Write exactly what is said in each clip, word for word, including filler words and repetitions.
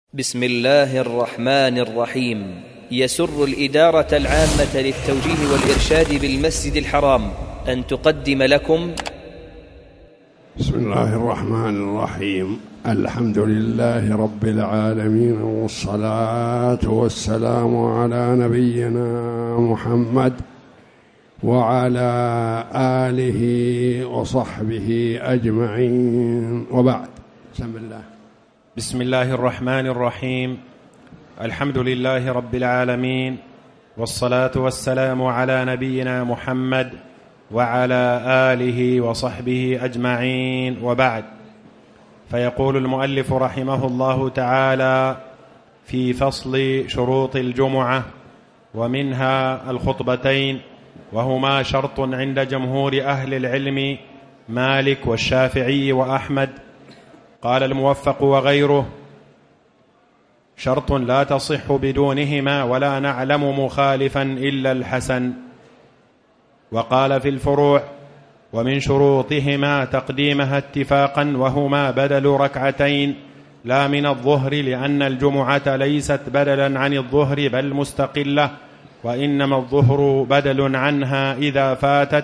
بسم الله الرحمن الرحيم. يسر الإدارة العامة للتوجيه والإرشاد بالمسجد الحرام أن تقدم لكم بسم الله الرحمن الرحيم. الحمد لله رب العالمين، والصلاة والسلام على نبينا محمد وعلى آله وصحبه أجمعين، وبعد. بسم الله. بسم الله الرحمن الرحيم. الحمد لله رب العالمين، والصلاة والسلام على نبينا محمد وعلى آله وصحبه أجمعين، وبعد. فيقول المؤلف رحمه الله تعالى في فصل شروط الجمعة، ومنها الخطبتين، وهما شرط عند جمهور أهل العلم مالك والشافعي وأحمد. قال الموفق وغيره: شرط لا تصح بدونهما ولا نعلم مخالفا إلا الحسن. وقال في الفروع: ومن شروطهما تقديمها اتفاقا، وهما بدل ركعتين لا من الظهر، لأن الجمعة ليست بدلا عن الظهر بل مستقلة، وإنما الظهر بدل عنها إذا فاتت.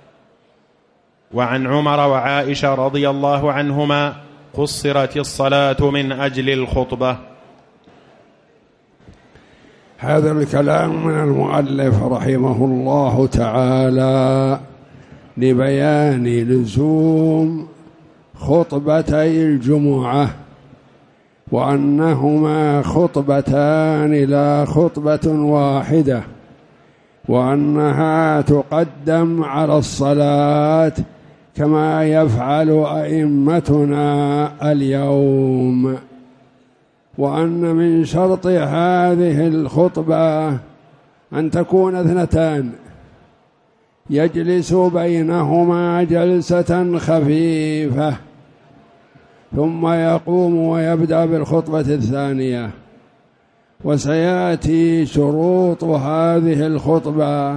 وعن عمر وعائشة رضي الله عنهما قصرت الصلاة من أجل الخطبة. هذا الكلام من المؤلف رحمه الله تعالى لبيان لزوم خطبتي الجمعة، وأنهما خطبتان لا خطبة واحدة، وأنها تقدم على الصلاة كما يفعل أئمتنا اليوم، وأن من شرط هذه الخطبة أن تكون اثنتان يجلس بينهما جلسة خفيفة، ثم يقوم ويبدأ بالخطبة الثانية. وسيأتي شروط هذه الخطبة،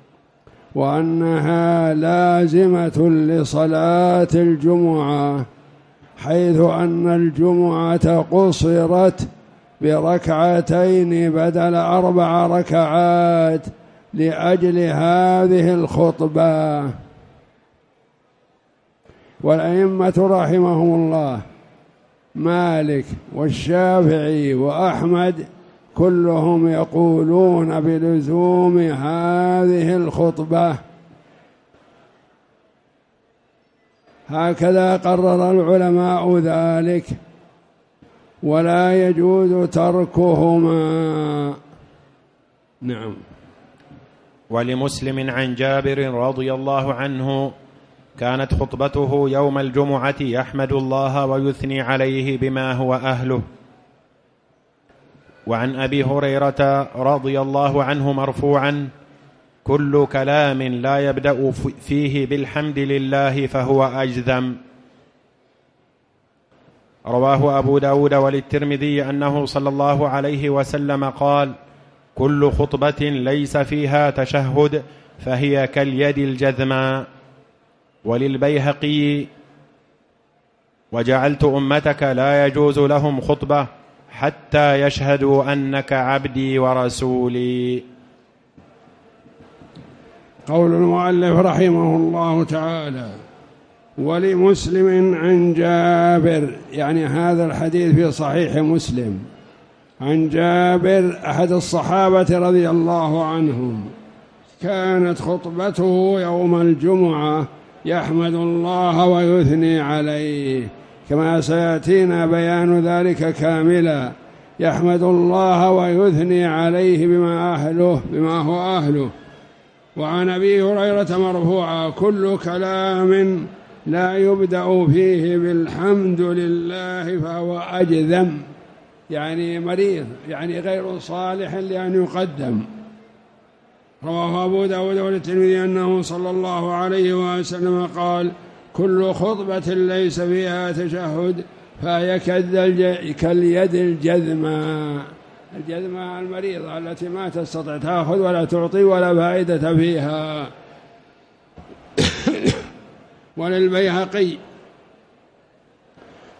وأنها لازمة لصلاة الجمعة، حيث أن الجمعة قصرت بركعتين بدل أربع ركعات لأجل هذه الخطبة. والأئمة رحمهم الله مالك والشافعي وأحمد كلهم يقولون بلزوم هذه الخطبة، هكذا قرر العلماء ذلك، ولا يجوز تركهما. نعم. ولمسلم عن جابر رضي الله عنه: كانت خطبته يوم الجمعة يحمد الله ويثني عليه بما هو أهله. وعن أبي هريرة رضي الله عنه مرفوعا: كل كلام لا يبدأ فيه بالحمد لله فهو أجذم. رواه أبو داود وللترمذي أنه صلى الله عليه وسلم قال: كل خطبة ليس فيها تشهد فهي كاليد الجذماء. وللبيهقي: وجعلت أمتك لا يجوز لهم خطبة حتى يشهدوا أنك عبدي ورسولي. قول المؤلف رحمه الله تعالى: ولمسلم عن جابر، يعني هذا الحديث في صحيح مسلم، عن جابر أحد الصحابة رضي الله عنهم، كانت خطبته يوم الجمعة يحمد الله ويثني عليه، كما سيأتينا بيان ذلك كاملا. يحمد الله ويثني عليه بما أهله بما هو أهله. وعن أبي هريرة مرفوعا: كل كلام لا يبدأ فيه بالحمد لله فهو أجذم، يعني مريض، يعني غير صالح لأن يقدم. رواه أبو داود والترمذي أنه صلى الله عليه وسلم قال: كل خطبة ليس فيها تشهد فهي كاليد الجذماء. الجذماء المريضة التي ما تستطيع تأخذ ولا تعطي ولا فائدة فيها. وللبيهقي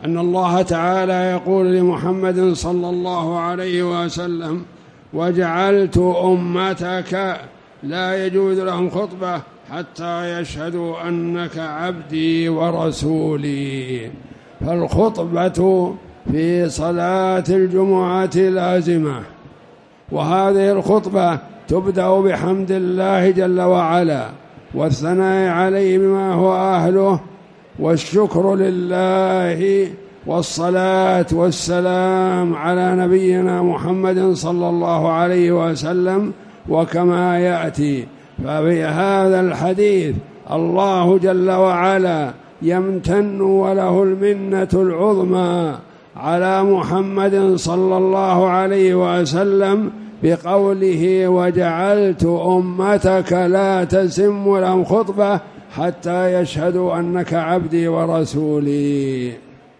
أن الله تعالى يقول لمحمد صلى الله عليه وسلم: وجعلت أمتك لا يجوز لهم خطبة حتى يشهدوا أنك عبدي ورسولي. فالخطبة في صلاة الجمعة لازمة، وهذه الخطبة تبدأ بحمد الله جل وعلا والثناء عليه بما هو أهله والشكر لله والصلاة والسلام على نبينا محمد صلى الله عليه وسلم، وكما يأتي. ففي هذا الحديث الله جل وعلا يمتن وله المنة العظمى على محمد صلى الله عليه وسلم بقوله: وجعلت أمتك لا تسم لهم خطبة حتى يشهدوا أنك عبدي ورسولي.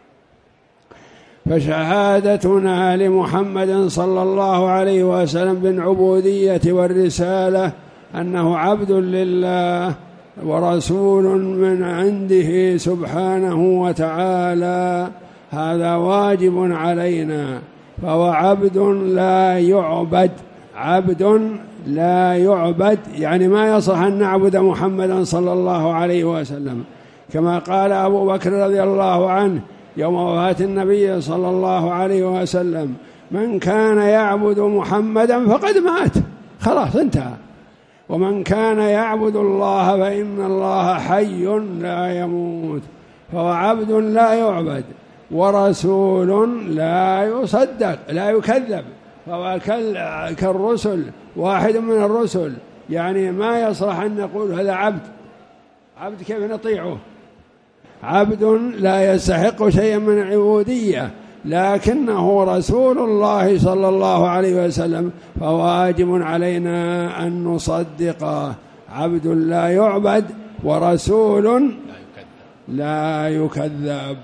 فشهادتنا لمحمد صلى الله عليه وسلم بالعبودية والرسالة أنه عبد لله ورسول من عنده سبحانه وتعالى، هذا واجب علينا. فهو عبد لا يعبد، عبد لا يعبد، يعني ما يصح أن نعبد محمدا صلى الله عليه وسلم، كما قال أبو بكر رضي الله عنه يوم وفاة النبي صلى الله عليه وسلم: من كان يعبد محمدا فقد مات، خلاص انتهى. ومن كان يعبد الله فإن الله حي لا يموت. فهو عبد لا يعبد ورسول لا يصدق لا يكذب، فهو كالرسل، واحد من الرسل، يعني ما يصلح أن نقول هذا عبد. عبد كيف نطيعه؟ عبد لا يستحق شيئا من العبودية، لكنه رسول الله صلى الله عليه وسلم، فواجب علينا أن نصدقه. عبد لا يعبد ورسول لا يكذب.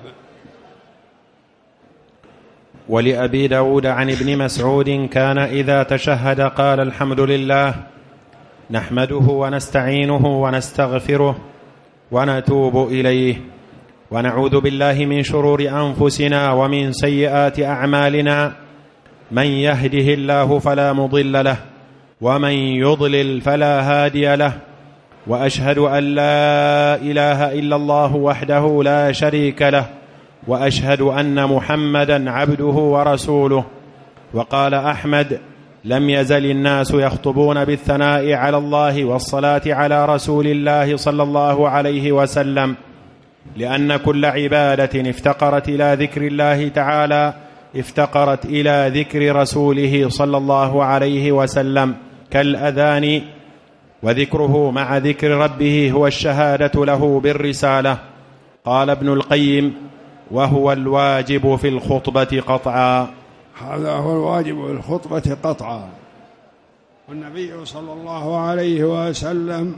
ولأبي داود عن ابن مسعود: كان إذا تشهد قال: الحمد لله نحمده ونستعينه ونستغفره ونتوب إليه ونعوذ بالله من شرور أنفسنا ومن سيئات أعمالنا، من يهده الله فلا مضل له ومن يضلل فلا هادي له، وأشهد أن لا إله إلا الله وحده لا شريك له، وأشهد أن محمدا عبده ورسوله. وقال أحمد: لم يزل الناس يخطبون بالثناء على الله والصلاة على رسول الله صلى الله عليه وسلم، لأن كل عبادة افتقرت إلى ذكر الله تعالى افتقرت إلى ذكر رسوله صلى الله عليه وسلم، كالأذان، وذكره مع ذكر ربه هو الشهادة له بالرسالة. قال ابن القيم: وهو الواجب في الخطبة قطعا. هذا هو الواجب في الخطبة قطعا. والنبي صلى الله عليه وسلم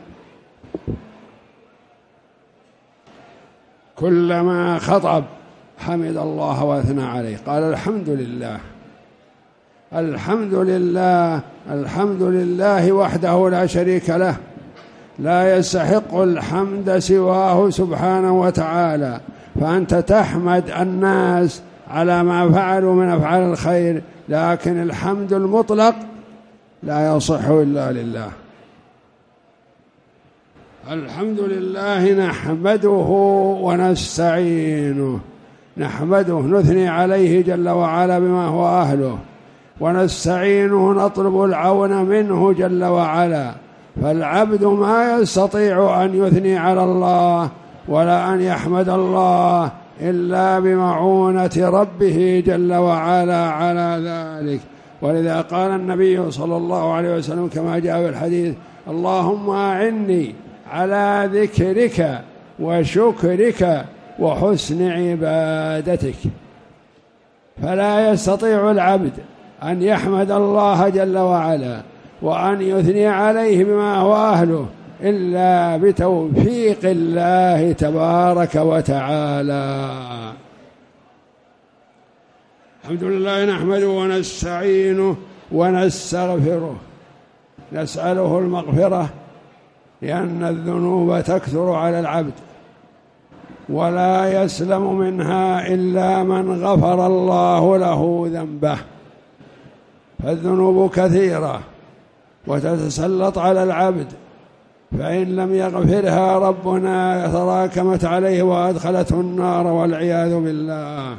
كلما خطب حمد الله واثنى عليه، قال: الحمد لله الحمد لله الحمد لله وحده لا شريك له، لا يستحق الحمد سواه سبحانه وتعالى. فأنت تحمد الناس على ما فعلوا من أفعال الخير، لكن الحمد المطلق لا يصح إلا لله. الحمد لله نحمده ونستعينه، نحمده نثني عليه جل وعلا بما هو أهله، ونستعينه نطلب العون منه جل وعلا. فالعبد ما يستطيع أن يثني على الله ولا أن يحمد الله إلا بمعونة ربه جل وعلا على ذلك. ولذا قال النبي صلى الله عليه وسلم كما جاء في الحديث: اللهم أعني على ذكرك وشكرك وحسن عبادتك. فلا يستطيع العبد أن يحمد الله جل وعلا وأن يثني عليه بما هو أهله إلا بتوفيق الله تبارك وتعالى. الحمد لله نحمده ونستعينه ونستغفره، نسأله المغفرة لأن الذنوب تكثر على العبد، ولا يسلم منها إلا من غفر الله له ذنبه. فالذنوب كثيرة وتتسلط على العبد، فإن لم يغفرها ربنا تراكمت عليه وأدخلته النار والعياذ بالله.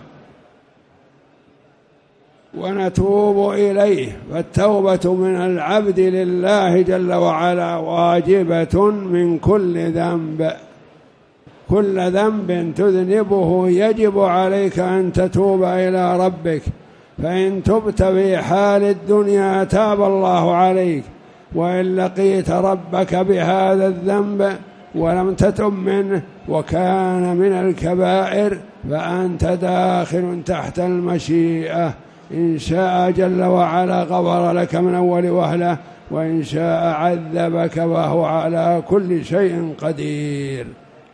ونتوب إليه، فالتوبة من العبد لله جل وعلا واجبة من كل ذنب. كل ذنب تذنبه يجب عليك أن تتوب إلى ربك، فإن تبت في حال الدنيا تاب الله عليك، وإن لقيت ربك بهذا الذنب ولم تتب منه وكان من الكبائر فأنت داخل تحت المشيئة. إن شاء جل وعلا غفر لك من أول وهلة، وإن شاء عذبك، وهو على كل شيء قدير.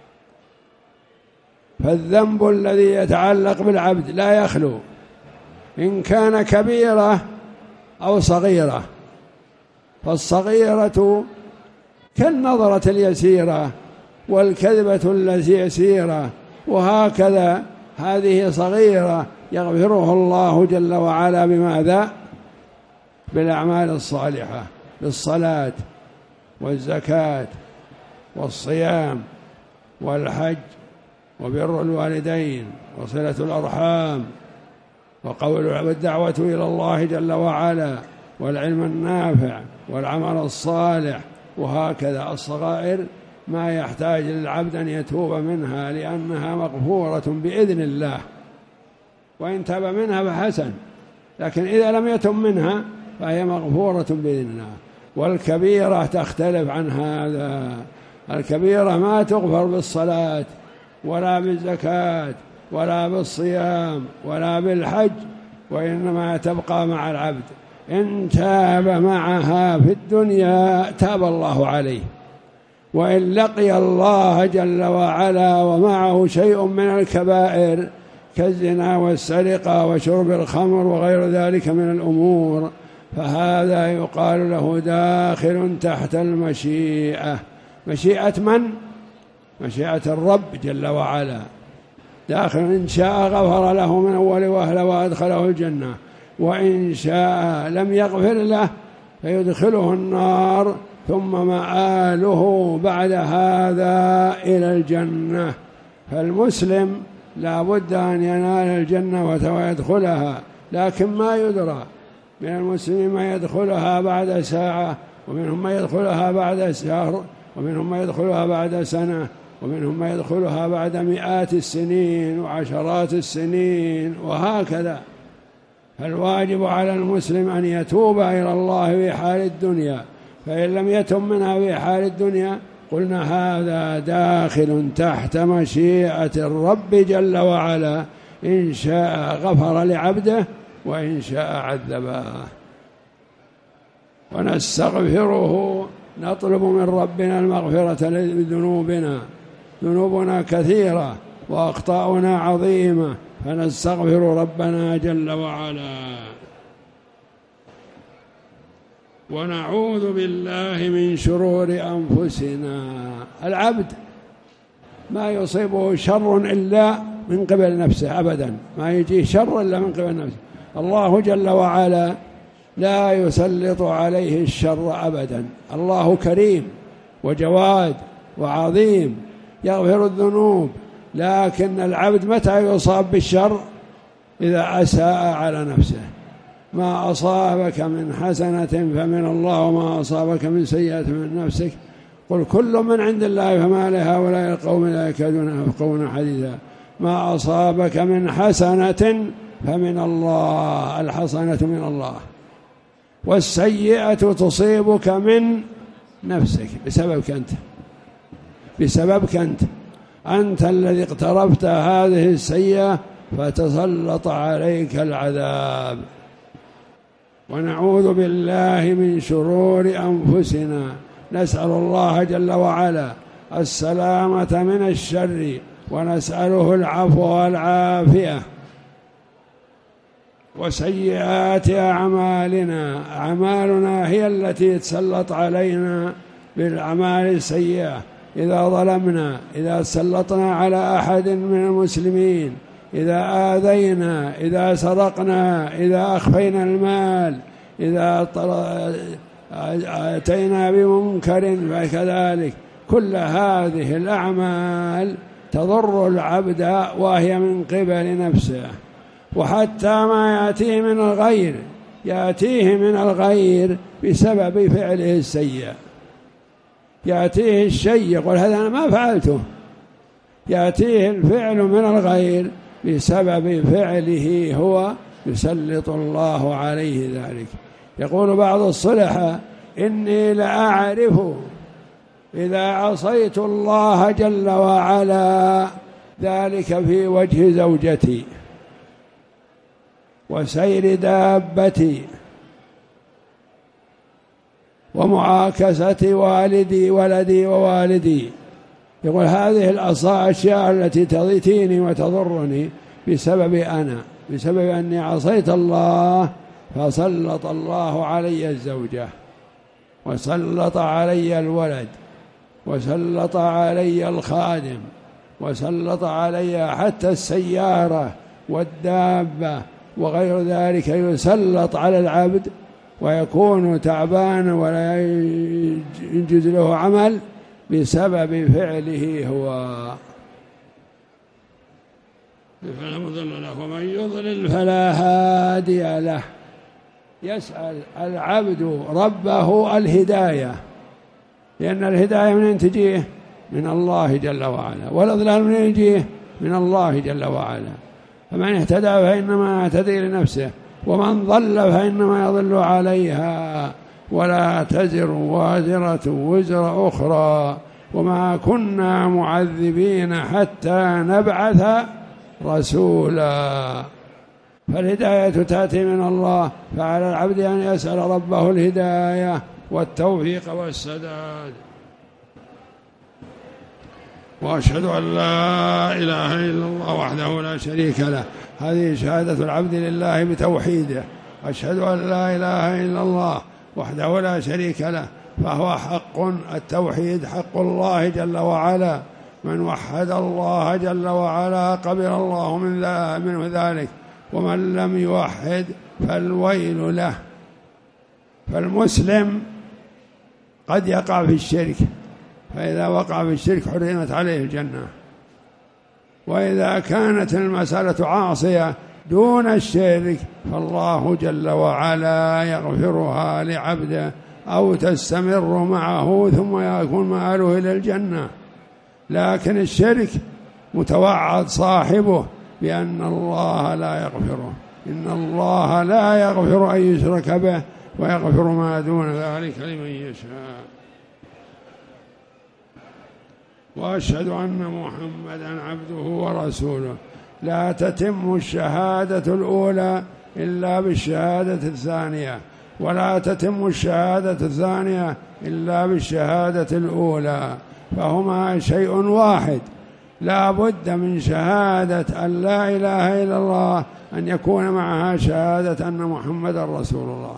فالذنب الذي يتعلق بالعبد لا يخلو، إن كان كبيرة أو صغيرة. فالصغيرة كالنظرة اليسيرة والكذبة التي يسيرة، وهكذا هذه صغيرة يغفرها الله جل وعلا بماذا؟ بالأعمال الصالحة، بالصلاة والزكاة والصيام والحج وبر الوالدين وصلة الأرحام وقول والدعوة إلى الله جل وعلا والعلم النافع والعمل الصالح. وهكذا الصغائر ما يحتاج للعبد أن يتوب منها لأنها مغفورة بإذن الله، وإن تاب منها فحسن، لكن إذا لم يتب منها فهي مغفورة بإذن الله. والكبيرة تختلف عن هذا، الكبيرة ما تغفر بالصلاة ولا بالزكاة ولا بالصيام ولا بالحج، وإنما تبقى مع العبد. إن تاب معها في الدنيا تاب الله عليه، وإن لقي الله جل وعلا ومعه شيء من الكبائر كالزنا والسرقة وشرب الخمر وغير ذلك من الأمور، فهذا يقال له داخل تحت المشيئة. مشيئة من؟ مشيئة الرب جل وعلا. داخل إن شاء غفر له من أول وهلة وأدخله الجنة، وإن شاء لم يغفر له فيدخله النار، ثم مآله بعد هذا إلى الجنة. فالمسلم لا بد أن ينال الجنة ويدخلها، لكن ما يدرى، من المسلمين ما يدخلها بعد ساعة، ومنهم ما يدخلها بعد شهر، ومنهم ما يدخلها بعد سنة، ومنهم ما يدخلها بعد مئات السنين وعشرات السنين، وهكذا. فالواجب على المسلم أن يتوب إلى الله في حال الدنيا، فإن لم يتب منها في حال الدنيا قلنا هذا داخل تحت مشيئة الرب جل وعلا، إن شاء غفر لعبده وإن شاء عذبه. ونستغفره، نطلب من ربنا المغفرة لذنوبنا، ذنوبنا كثيرة وأخطاؤنا عظيمة، فنستغفر ربنا جل وعلا. ونعوذ بالله من شرور أنفسنا. العبد ما يصيبه شر إلا من قبل نفسه، أبدا ما يجيه شر إلا من قبل نفسه. الله جل وعلا لا يسلط عليه الشر أبدا. الله كريم وجواد وعظيم يغفر الذنوب، لكن العبد متى يصاب بالشر؟ إذا أساء على نفسه. ما أصابك من حسنة فمن الله، وما أصابك من سيئة من نفسك. قل كل من عند الله فما لهؤلاء القوم لا يكادون يفقهون حديثا. ما أصابك من حسنة فمن الله، الحسنة من الله، والسيئة تصيبك من نفسك بسببك أنت، بسببك أنت أنت الذي اقترفت هذه السيئة فتسلط عليك العذاب. ونعوذ بالله من شرور أنفسنا، نسأل الله جل وعلا السلامة من الشر، ونسأله العفو والعافية. وسيئات أعمالنا، أعمالنا هي التي تسلط علينا بالأعمال السيئة، إذا ظلمنا، إذا سلطنا على أحد من المسلمين، إذا آذينا، إذا سرقنا، إذا أخفينا المال، إذا أتينا بمنكر فكذلك. كل هذه الأعمال تضر العبد وهي من قبل نفسه. وحتى ما يأتيه من الغير يأتيه من الغير بسبب فعله السيء. يأتيه الشيء يقول هذا أنا ما فعلته، يأتيه الفعل من الغير بسبب فعله هو، يسلط الله عليه ذلك. يقول بعض الصلحاء إني لأعرف إذا عصيت الله جل وعلا ذلك في وجه زوجتي وسير دابتي ومعاكسة والدي ولدي ووالدي. يقول هذه الأشياء التي تضيتيني وتضرني بسبب أنا، بسبب أني عصيت الله، فسلط الله علي الزوجة وسلط علي الولد وسلط علي الخادم وسلط علي حتى السيارة والدابة وغير ذلك، يسلط على العبد ويكون تعبانا ولا ينجز له عمل بسبب فعله هو. فلا مضل له ومن يضلل فلا هادي له. يسأل العبد ربه الهداية، لأن الهداية من تجيه؟ من الله جل وعلا، والإضلال من يجيه؟ من الله جل وعلا. فمن اهتدى فإنما يهتدي لنفسه، ومن ضل فإنما يضل عليها، ولا تزر وازرة وزر أخرى، وما كنا معذبين حتى نبعث رسولا. فالهداية تأتي من الله، فعلى العبد أن يسأل ربه الهداية والتوفيق والسداد. وأشهد أن لا إله إلا الله وحده لا شريك له. هذه شهادة العبد لله بتوحيده. أشهد أن لا إله إلا الله وحده لا شريك له، فهو حق التوحيد حق الله جل وعلا. من وحد الله جل وعلا قبل الله منه ذلك، ومن لم يوحد فالويل له. فالمسلم قد يقع في الشرك، فإذا وقع في الشرك حرمت عليه الجنة. وإذا كانت المسألة عاصية دون الشرك فالله جل وعلا يغفرها لعبده، أو تستمر معه ثم يكون مآله إلى الجنة. لكن الشرك متوعد صاحبه بأن الله لا يغفره. إن الله لا يغفر أن يشرك به ويغفر ما دون ذلك لمن يشاء. وأشهد أن محمدًا عبده ورسوله. لا تتم الشهادة الأولى إلا بالشهادة الثانية، ولا تتم الشهادة الثانية إلا بالشهادة الأولى، فهما شيء واحد. لا بد من شهادة أن لا إله إلا الله أن يكون معها شهادة أن محمدًا رسول الله.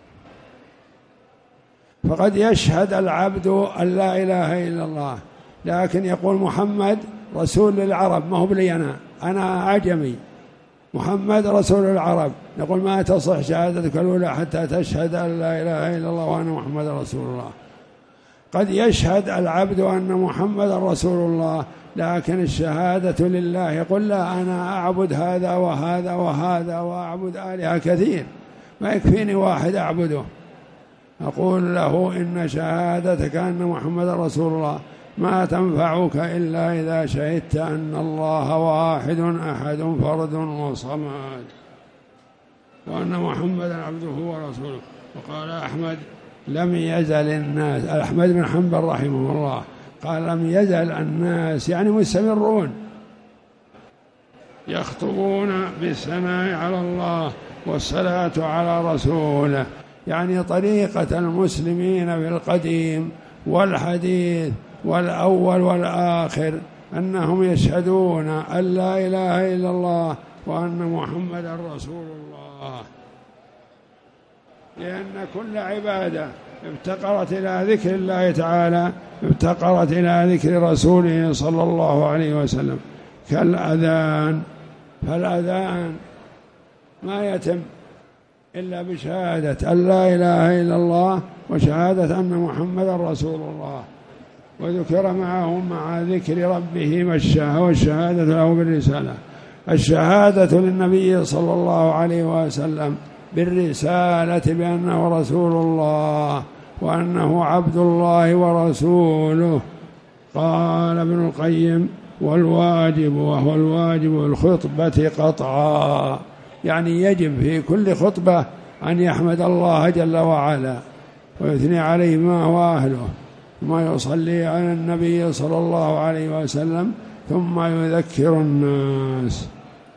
فقد يشهد العبد أن لا إله إلا الله، لكن يقول محمد رسول للعرب، ما هو بلي أنا أنا عجمي، محمد رسول العرب. نقول ما تصح شهادتك الأولى حتى تشهد أن لا إله إلا الله وأن محمد رسول الله. قد يشهد العبد أن محمد رسول الله، لكن الشهادة لله، يقول لا أنا أعبد هذا وهذا وهذا وأعبد آلهة كثير، ما يكفيني واحد أعبده. أقول له إن شهادتك أن محمد رسول الله ما تنفعك إلا إذا شهدت أن الله واحد أحد فرد وصمد، وأن محمدا عبده ورسوله. وقال أحمد لم يزل الناس، أحمد بن حنبل رحمه الله قال لم يزل الناس يعني مستمرون يخطبون بالثناء على الله والصلاة على رسوله، يعني طريقة المسلمين في القديم والحديث والأول والآخر أنهم يشهدون أن لا إله إلا الله وأن محمدا رسول الله. لأن كل عبادة افتقرت إلى ذكر الله تعالى، افتقرت إلى ذكر رسوله صلى الله عليه وسلم، كالأذان. فالأذان ما يتم إلا بشهادة أن لا إله إلا الله وشهادة أن محمدا رسول الله، وذكر معه مع ذكر ربه والشهادة له بالرسالة. الشهادة للنبي صلى الله عليه وسلم بالرسالة بأنه رسول الله وأنه عبد الله ورسوله. قال ابن القيم: والواجب، وهو الواجب الخطبة قطعا، يعني يجب في كل خطبة أن يحمد الله جل وعلا ويثني عليه ما هو أهله، ثم يصلي على النبي صلى الله عليه وسلم، ثم يذكر الناس.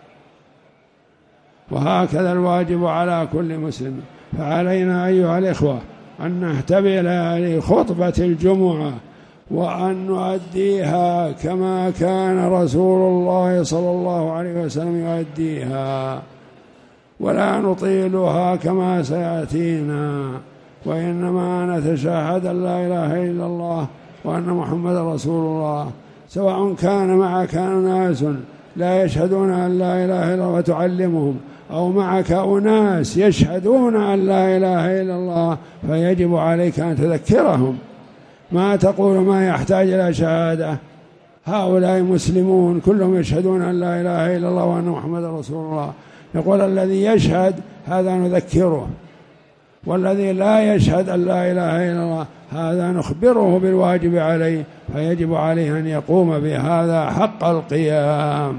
وهكذا الواجب على كل مسلم. فعلينا أيها الإخوة أن نهتبل لخطبة الجمعة وأن نؤديها كما كان رسول الله صلى الله عليه وسلم يؤديها، ولا نطيلها كما سيأتينا، وإنما نتشهد أن لا إله إلا الله وأن محمد رسول الله، سواء كان معك ناس لا يشهدون أن لا إله إلا الله وتعلمهم، أو معك أناس يشهدون أن لا إله إلا الله، فيجب عليك أن تذكرهم. ما تقول ما يحتاج إلى شهادة، هؤلاء مسلمون كلهم يشهدون أن لا إله إلا الله وأن محمد رسول الله. يقول الذي يشهد هذا نذكره، والذي لا يشهد أن لا إله إلا الله هذا نخبره بالواجب عليه، فيجب عليه أن يقوم بهذا حق القيام.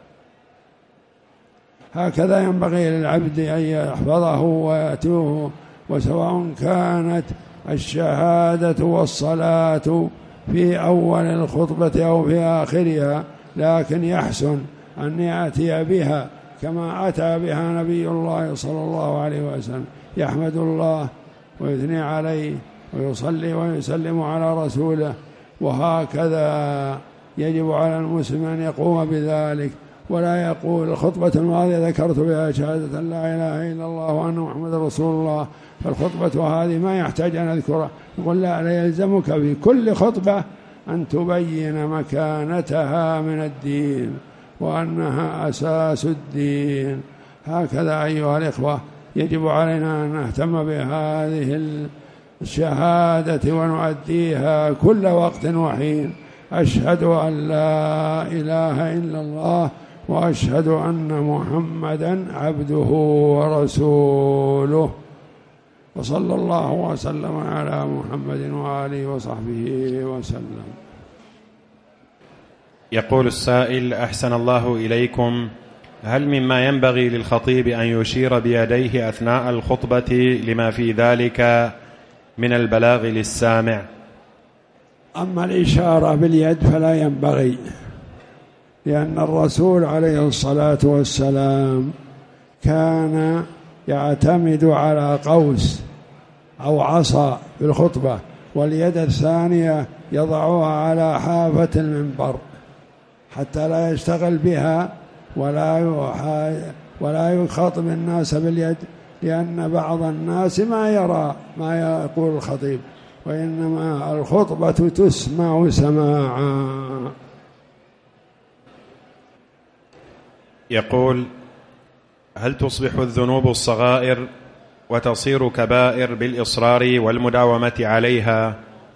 هكذا ينبغي للعبد أن يحفظه ويأتوه، وسواء كانت الشهادة والصلاة في أول الخطبة أو في آخرها، لكن يحسن أن يأتي بها كما أتى بها نبي الله صلى الله عليه وسلم، يحمد الله ويثني عليه ويصلي ويسلم على رسوله. وهكذا يجب على المسلم أن يقوم بذلك، ولا يقول الخطبة الماضية ذكرت بها شهادة أن لا إله إلا الله وأن محمد رسول الله، فالخطبة هذه ما يحتاج أن أذكرها. يقول لا، لا يلزمك في كل خطبة أن تبين مكانتها من الدين وأنها أساس الدين. هكذا أيها الإخوة يجب علينا أن نهتم بهذه الشهادة ونؤديها كل وقت وحين. أشهد أن لا إله إلا الله وأشهد أن محمدا عبده ورسوله. وصلى الله وسلم على محمد وآله وصحبه وسلم. يقول السائل: أحسن الله إليكم، هل مما ينبغي للخطيب أن يشير بيديه أثناء الخطبة لما في ذلك من البلاغ للسامع؟ أما الإشارة باليد فلا ينبغي، لأن الرسول عليه الصلاة والسلام كان يعتمد على قوس أو عصا في الخطبة، واليد الثانية يضعها على حافة المنبر حتى لا يشتغل بها ولا ولا يخاطب الناس باليد، لأن بعض الناس ما يرى ما يقول الخطيب، وإنما الخطبة تسمع سماعا. يقول: هل تصبح الذنوب الصغائر وتصير كبائر بالإصرار والمداومة عليها؟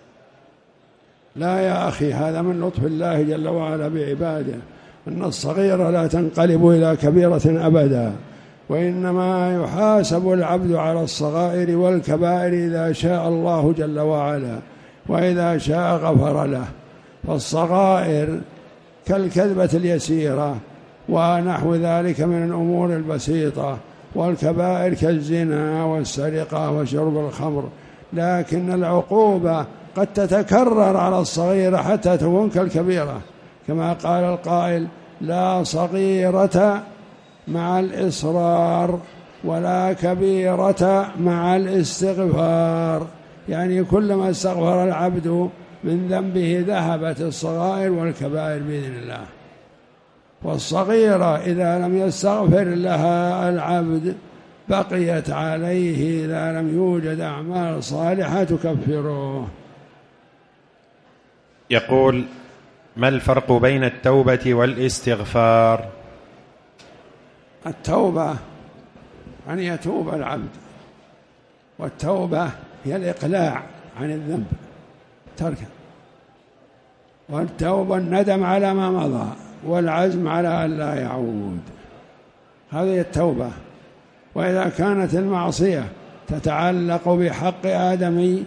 لا يا أخي، هذا من لطف الله جل وعلا بعباده، أن الصغيرة لا تنقلب إلى كبيرة أبدا، وإنما يحاسب العبد على الصغائر والكبائر إذا شاء الله جل وعلا، وإذا شاء غفر له. فالصغائر كالكذبة اليسيرة ونحو ذلك من الأمور البسيطة، والكبائر كالزنا والسرقة وشرب الخمر، لكن العقوبة قد تتكرر على الصغيرة حتى تكون كالكبيرة، كما قال القائل: لا صغيرة مع الإصرار ولا كبيرة مع الاستغفار، يعني كلما استغفر العبد من ذنبه ذهبت الصغائر والكبائر بإذن الله. والصغيرة إذا لم يستغفر لها العبد بقيت عليه إذا لم يوجد أعمال صالحة تكفره. يقول: ما الفرق بين التوبة والاستغفار؟ التوبة أن يتوب العبد، والتوبة هي الإقلاع عن الذنب تركه، والتوبة الندم على ما مضى والعزم على أن لا يعود، هذه التوبة. وإذا كانت المعصية تتعلق بحق آدمي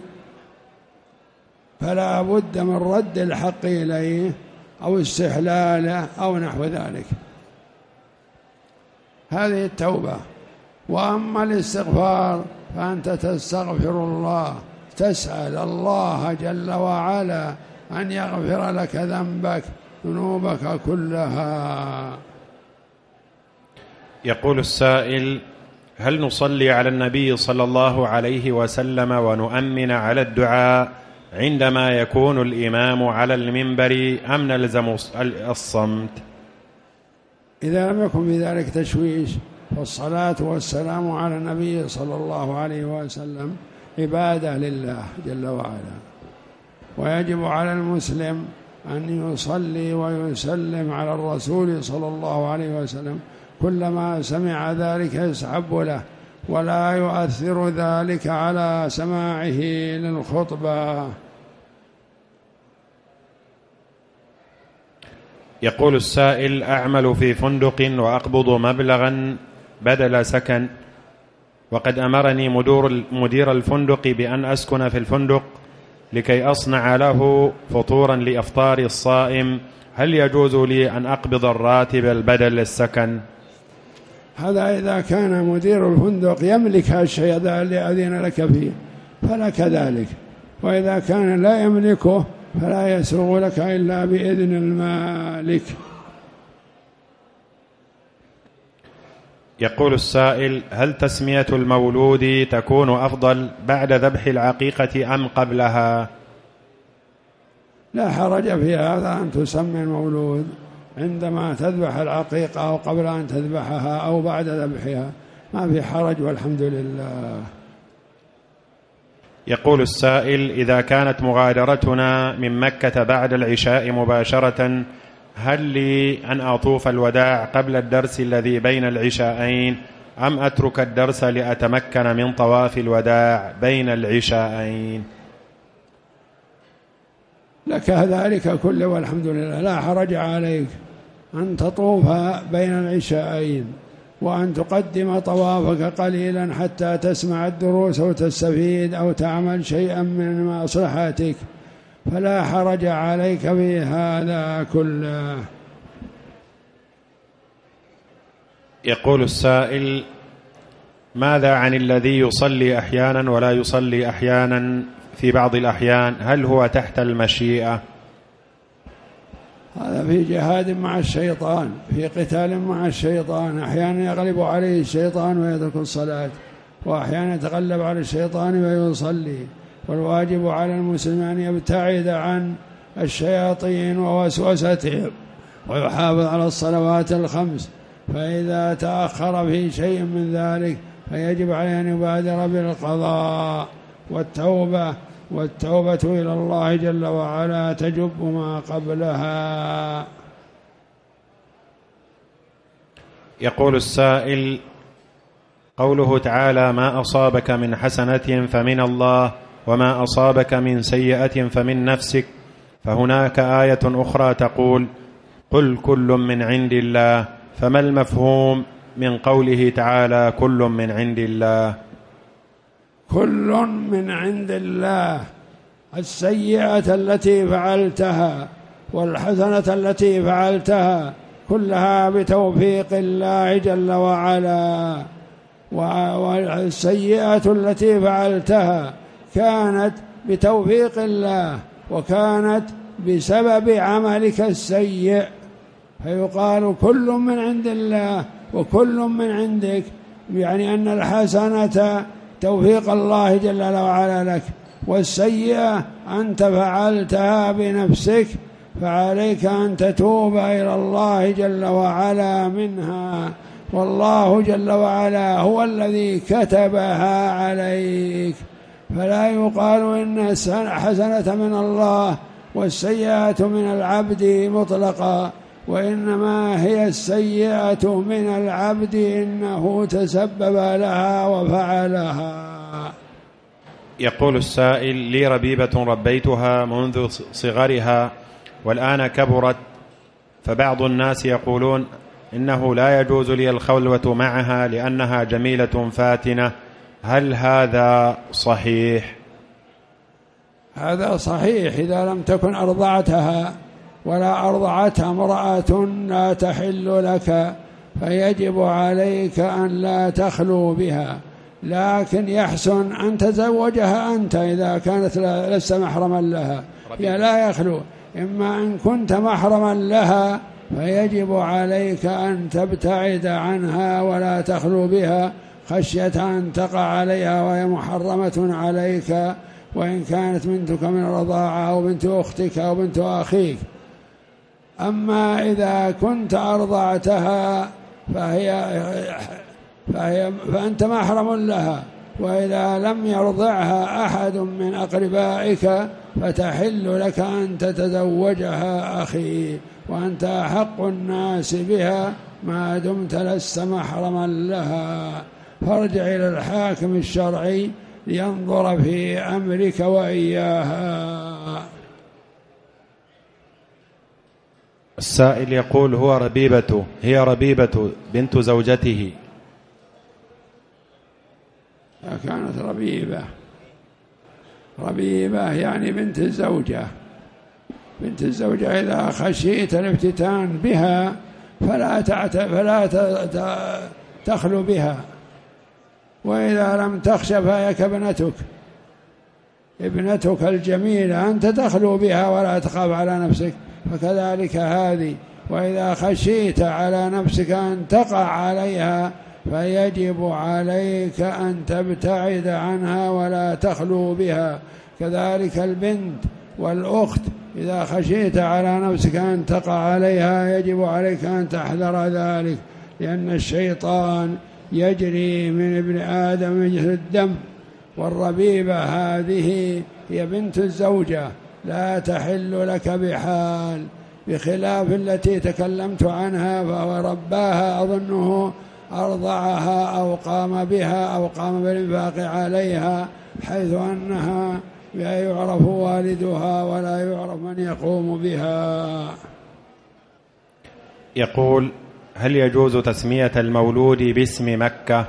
فلا بد من رد الحق إليه أو استحلاله أو نحو ذلك، هذه التوبة. وأما الاستغفار فأنت تستغفر الله، تسأل الله جل وعلا أن يغفر لك ذنبك ذنوبك كلها. يقول السائل: هل نصلي على النبي صلى الله عليه وسلم ونؤمن على الدعاء عندما يكون الإمام على المنبر أم نلزم الصمت؟ إذا لم يكن في ذلك تشويش فالصلاة والسلام على النبي صلى الله عليه وسلم عبادة لله جل وعلا، ويجب على المسلم أن يصلي ويسلم على الرسول صلى الله عليه وسلم كلما سمع ذلك يسحب له، ولا يؤثر ذلك على سماعه للخطبة. يقول السائل: أعمل في فندق وأقبض مبلغا بدل سكن، وقد أمرني مدير الفندق بأن أسكن في الفندق لكي أصنع له فطورا لإفطار الصائم، هل يجوز لي أن أقبض الراتب البدل للسكن؟ هذا إذا كان مدير الفندق يملك هالشيء الذي أذن لك فيه فلك ذلك، وإذا كان لا يملكه فلا يسوغ لك إلا بإذن المالك. يقول السائل: هل تسمية المولود تكون أفضل بعد ذبح العقيقة أم قبلها؟ لا حرج في هذا أن تسمي المولود عندما تذبح العقيقة أو قبل أن تذبحها أو بعد ذبحها، ما في حرج والحمد لله. يقول السائل: إذا كانت مغادرتنا من مكة بعد العشاء مباشرة، هل لي أن أطوف الوداع قبل الدرس الذي بين العشاءين أم أترك الدرس لأتمكن من طواف الوداع بين العشاءين؟ لك ذلك كله والحمد لله، لا حرج عليك أن تطوف بين العشاءين وأن تقدم طوافك قليلا حتى تسمع الدروس أو تستفيد أو تعمل شيئا من مصلحتك، فلا حرج عليك في هذا كله. يقول السائل: ماذا عن الذي يصلي أحيانا ولا يصلي أحيانا في بعض الأحيان، هل هو تحت المشيئة؟ هذا في جهاد مع الشيطان، في قتال مع الشيطان، أحيانا يغلب عليه الشيطان ويترك الصلاة، وأحيانا يتغلب على الشيطان ويصلي. والواجب على المسلم أن يبتعد عن الشياطين ووسوستهم ويحافظ على الصلوات الخمس، فإذا تأخر في شيء من ذلك فيجب عليه أن يبادر بالقضاء والتوبة، والتوبة إلى الله جل وعلا تجب ما قبلها. يقول السائل: قوله تعالى: ما أصابك من حسنة فمن الله وما أصابك من سيئة فمن نفسك، فهناك آية أخرى تقول: قل كل من عند الله، فما المفهوم من قوله تعالى كل من عند الله؟ كل من عند الله، السيئة التي فعلتها والحسنة التي فعلتها كلها بتوفيق الله جل وعلا، والسيئة التي فعلتها كانت بتوفيق الله وكانت بسبب عملك السيء، فيقال كل من عند الله وكل من عندك، يعني أن الحسنة توفيق الله جل وعلا لك، والسيئة أنت فعلتها بنفسك، فعليك أن تتوب إلى الله جل وعلا منها والله جل وعلا هو الذي كتبها عليك، فلا يقال إن الحسنة من الله والسيئة من العبد مطلقا، وإنما هي السيئة من العبد إنه تسبب لها وفعلها. يقول السائل: لي ربيبة ربيتها منذ صغرها والآن كبرت، فبعض الناس يقولون إنه لا يجوز لي الخلوة معها لأنها جميلة فاتنة، هل هذا صحيح؟ هذا صحيح إذا لم تكن أرضعتها ولا أرضعتها امرأة لا تحل لك، فيجب عليك أن لا تخلو بها، لكن يحسن أن تزوجها أنت إذا كانت لست محرما لها. يا لا يخلو، إما أن كنت محرما لها فيجب عليك أن تبتعد عنها ولا تخلو بها خشية أن تقع عليها وهي محرمة عليك، وإن كانت بنتك من الرضاعة أو بنت أختك أو بنت أخيك. أما إذا كنت أرضعتها فهي فهي فأنت محرم لها، وإذا لم يرضعها أحد من أقربائك فتحل لك أن تتزوجها أخي، وأنت أحق الناس بها ما دمت لست محرما لها. فارجع إلى الحاكم الشرعي لينظر في أمرك وإياها. السائل يقول: هو ربيبته هي ربيبة بنت زوجته. كانت ربيبة ربيبة يعني بنت الزوجة. بنت الزوجة إذا خشيت الافتتان بها فلا تعت... فلا ت... تخلو بها، وإذا لم تخش فهي كابنتك، ابنتك الجميلة أنت تخلو بها ولا تخاف على نفسك، فكذلك هذه. وإذا خشيت على نفسك أن تقع عليها فيجب عليك أن تبتعد عنها ولا تخلو بها. كذلك البنت والأخت إذا خشيت على نفسك أن تقع عليها يجب عليك أن تحذر ذلك، لأن الشيطان يجري من ابن آدم مجرى الدم. والربيبة هذه هي بنت الزوجة لا تحل لك بحال، بخلاف التي تكلمت عنها فهو رباها، أظنه أرضعها أو قام بها أو قام بالإنفاق عليها، حيث أنها لا يعرف والدها ولا يعرف من يقوم بها. يقول: هل يجوز تسمية المولود باسم مكة؟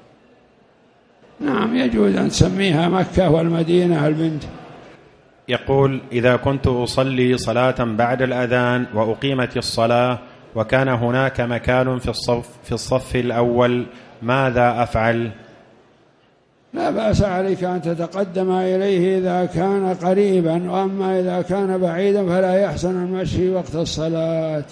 نعم يجوز أن تسميها مكة والمدينة البنت. يقول: إذا كنت أصلي صلاة بعد الأذان وأقيمت الصلاة وكان هناك مكان في الصف, في الصف الأول ماذا أفعل؟ لا بأس عليك أن تتقدم إليه إذا كان قريبا، وأما إذا كان بعيدا فلا يحسن المشي وقت الصلاة.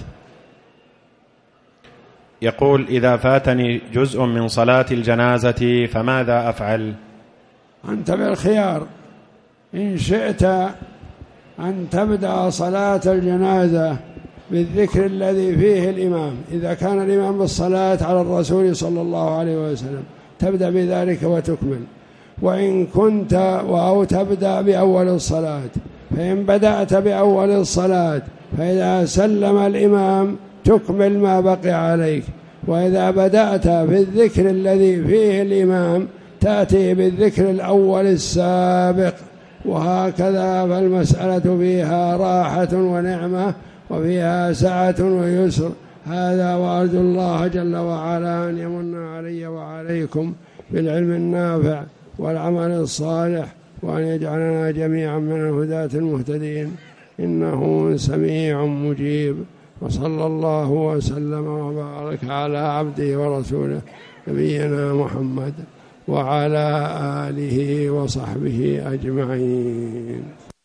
يقول: إذا فاتني جزء من صلاة الجنازة فماذا أفعل؟ أنت بالخيار، إن شئت أن تبدأ صلاة الجنازة بالذكر الذي فيه الإمام، إذا كان الإمام بالصلاة على الرسول صلى الله عليه وسلم تبدأ بذلك وتكمل. وإن كنت أو تبدأ بأول الصلاة، فإن بدأت بأول الصلاة فإذا سلم الإمام تكمل ما بقي عليك، وإذا بدأت في الذكر الذي فيه الإمام تأتي بالذكر الأول السابق، وهكذا. فالمسألة فيها راحة ونعمة وفيها سعة ويسر. هذا وأرجو الله جل وعلا أن يمن علي وعليكم بالعلم النافع والعمل الصالح، وأن يجعلنا جميعا من الهداة المهتدين، إنه سميع مجيب. وصلى الله وسلم وبارك على عبده ورسوله نبينا محمد وعلى آله وصحبه أجمعين.